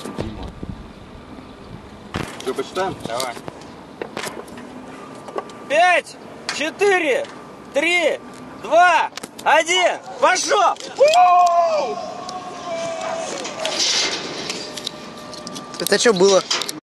Дима. Что, почитаем? Давай. 5, 4, 3, 2, 1. Пошел! Это что было?